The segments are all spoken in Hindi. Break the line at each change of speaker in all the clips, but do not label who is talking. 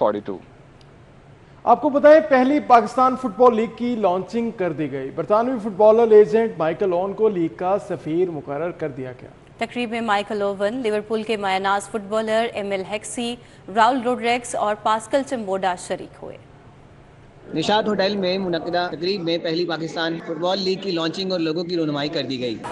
42।
आपको पता है पहली पाकिस्तान फुटबॉल लीग की लॉन्चिंग कर दी गई। बरतानवी फुटबॉलर लेजेंड माइकल ओवन को लीग का सफीर मुकर्रर कर दिया गया।
तकरीब में माइकल ओवन, लिवरपूल के मायानाज फुटबॉलर एमिल हेक्सी, राउल रोड्रिग्स और पास्कल चिम्बोडा शरीक हुए।
निशात होटल में मुनक्किदा तकरीब में पहली पाकिस्तान फुटबॉल लीग की लॉन्चिंग और लोगों की रुनमाई कर दी गई।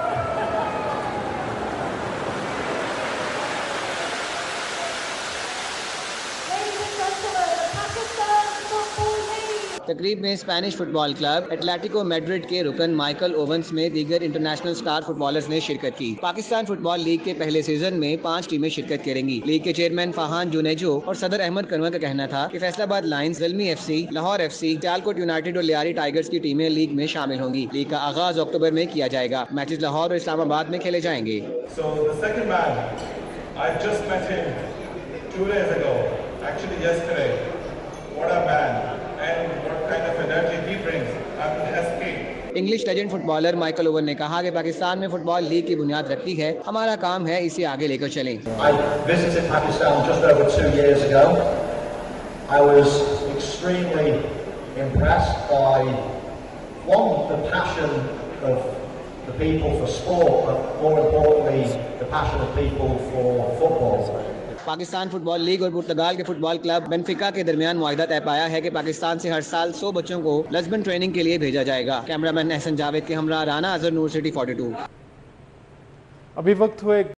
तकरीब में Spanish football club Atletico Madrid के रुकन माइकल ओवंस में दीगर इंटरनेशनल स्टार फुटबॉलर्स ने शिरकत की। पाकिस्तान फुटबॉल लीग के पहले सीजन में 5 टीमें शिरकत करेंगी। लीग के चेयरमैन फाहान जुनेजो और सदर अहमद कनवर का कहना था कि Faisalabad lions, Zalmi FC, Lahore FC, Sialkot united और लियारी टाइगर्स की टीमें लीग में शामिल होंगी। लीग का आगाज अक्टूबर में किया जाएगा। मैचेस लाहौर और इस्लामाबाद में खेले जाएंगे। English legend footballer Michael Owen ने कहा कि पाकिस्तान में फुटबॉल लीग की बुनियाद रखी है, हमारा काम है इसे आगे लेकर चलें।
I visited Pakistan just over 2 years ago. I was extremely impressed by the passion of the people for sport, but more importantly, the passion of people for football.
Pakistan football league और पुर्तगाल के फुटबॉल क्लब बेनफिका के दरमियान मुआहिदा तय पाया है कि पाकिस्तान से हर साल 100 बच्चों को लिस्बन ट्रेनिंग के लिए भेजा जाएगा। कैमरामैन एहसन जावेद के हमरा राना अजहर, नूर सिटी 42।
अभी वक्त हुए